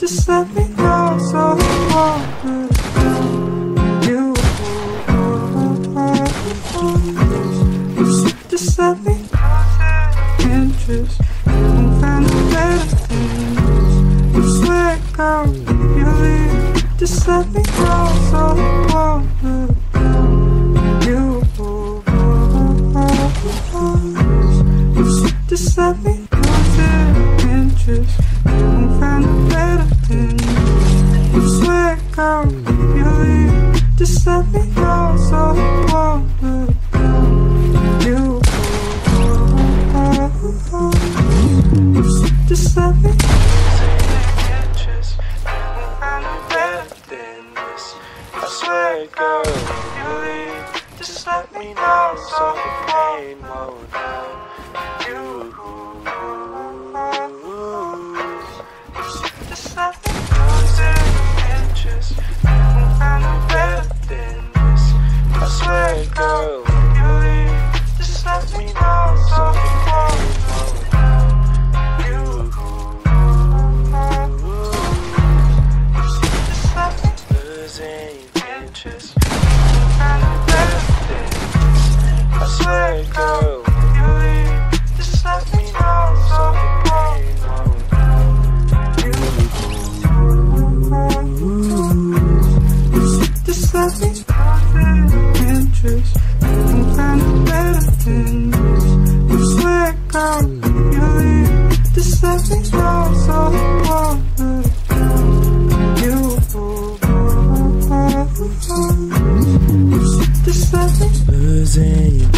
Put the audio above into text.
Just let me know so I won't you. Just let me lose interest and find a better things. You swear, girl, you leave. Just let me know so I won't you. Just let me lose interest and find a better things. You swear, girl, you leave. Just let me know so I won't you. Just let me interest and find a better than this. I swear, girl, you leave. Just let me know so the pain won't hurt you. Just let me lose interest and find a better than this. I swear, girl, you leave. Just let me know so the pain won't hurt you. Just let me lose interest and find a better than this. I swear, girl, you leave. Just let me know so the pain won't hurt you. Just let me lose interest and find a better than this. You swear, girl, you leave. Just let me know so I won't you. Just let me lose interest.